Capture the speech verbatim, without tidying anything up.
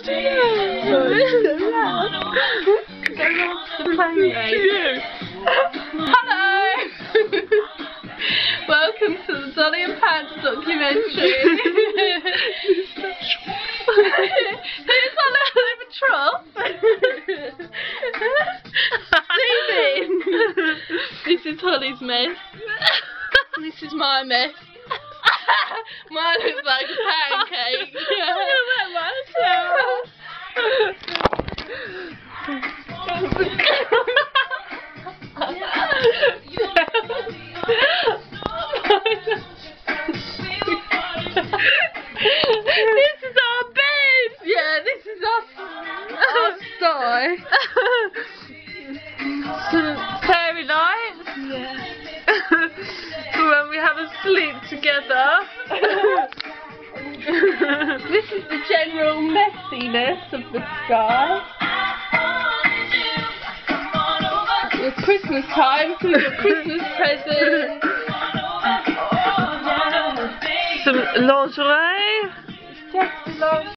Hello! Welcome to the Dolly and Panda documentary. Who's on a little trough? Sleeping. This is Holly's mess. This is my mess. Mine looks like a pancake. This is our bed. Yeah, this is our, our sty. Fairy lights. Yeah. When we have a sleep together. This is the general messiness of the sky. It's Christmas time, so we've got Christmas presents. Some lingerie. Just lingerie.